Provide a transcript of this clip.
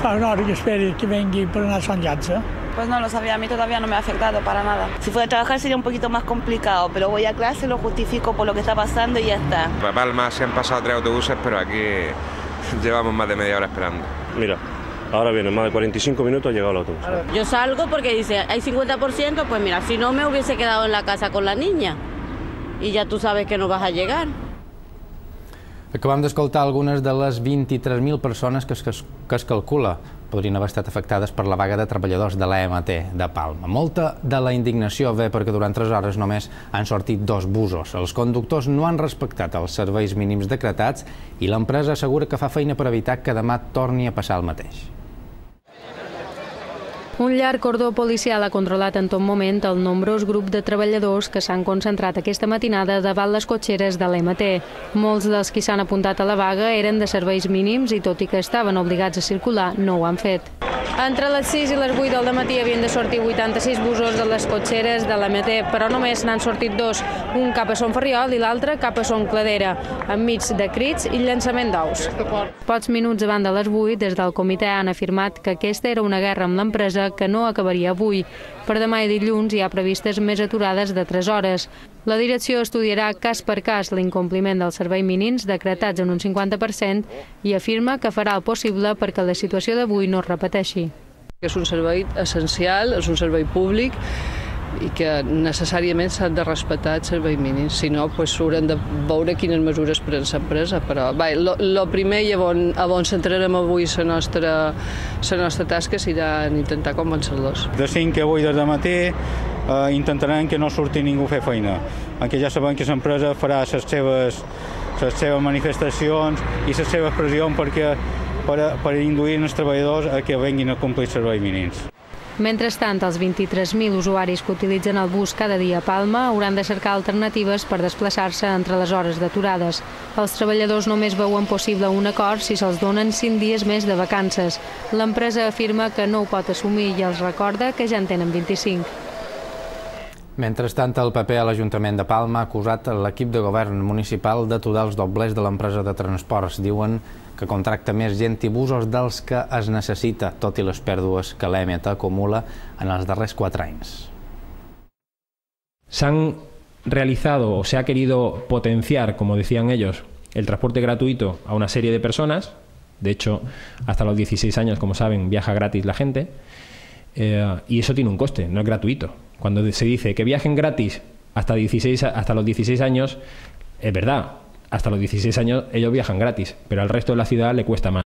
Ahora que espere que venga por una Sant Llàtzer. Pues no lo sabía, a mí todavía no me ha afectado para nada. Si fuera a trabajar sería un poquito más complicado, pero voy a clase, lo justifico por lo que está pasando y ya está. Para Palma se han pasado 3 autobuses, pero aquí llevamos más de media hora esperando. Mira, ahora viene más de 45 minutos, ha llegado el autobús. Yo salgo porque dice, hay 50%, pues mira, si no me hubiese quedado en la casa con la niña. I ja tu sabes que no vas a llegar. Acabam d'escoltar algunes de les 23.000 persones que es calcula podrien haver estat afectades per la vaga de treballadors de l'EMT de Palma. Molta de la indignació ve perquè durant 3 hores només han sortit 2 busos. Els conductors no han respectat els serveis mínims decretats i l'empresa assegura que fa feina per evitar que demà torni a passar el mateix. Un llarg cordó policial ha controlat en tot moment el nombrós grup de treballadors que s'han concentrat aquesta matinada davant les cotxeres de l'EMT. Molts dels qui s'han apuntat a la vaga eren de serveis mínims i, tot i que estaven obligats a circular, no ho han fet. Entre les 6 i les 8 del matí havien de sortir 86 busos de les cotxeres de l'EMT, però només n'han sortit 2, un cap a Son Ferriol i l'altre cap a Son Cladera, enmig de crits i llançament d'ous. Pocs minuts abans de les 8, des del comitè han afirmat que aquesta era una guerra amb l'empresa que no acabaria avui. Per demà i dilluns hi ha previstes més aturades de 3 hores. La direcció estudiarà cas per cas l'incompliment dels serveis mínims decretats en un 50% i afirma que farà el possible perquè la situació d'avui no es repeteixi. És un servei essencial, és un servei públic i que necessàriament s'han de respectar els serveis mínims, si no haurem de veure quines mesures pren l'empresa. Però el primer i on centrarem avui la nostra tasca serà intentar convencer-los. De 5 a 8 del matí intentarem que no surti ningú a fer feina, perquè ja sabem que l'empresa farà les seves manifestacions i les seves pressions per induir els treballadors a que venguin a complir els serveis mínims. Mentrestant, els 23.000 usuaris que utilitzen el bus cada dia a Palma hauran de cercar alternatives per desplaçar-se entre les hores d'aturades. Els treballadors només veuen possible un acord si se'ls donen 5 dies més de vacances. L'empresa afirma que no ho pot assumir i els recorda que ja en tenen 25. Mentrestant, el PP a l'Ajuntament de Palma ha acusat l'equip de govern municipal d'aturar els doblers de l'empresa de transports. Diuen que contracta més gent i busos dels que es necessita, tot i les pèrdues que l'EMT acumula en els darrers 4 anys. Se han realizado o se ha querido potenciar, como decían ellos, el transporte gratuito a una serie de personas. De hecho, hasta los 16 años, como saben, viaja gratis la gente. Y eso tiene un coste, no es gratuito. Cuando se dice que viajen gratis hasta los 16 años, es verdad, hasta los 16 años ellos viajan gratis, pero al resto de la ciudad le cuesta más.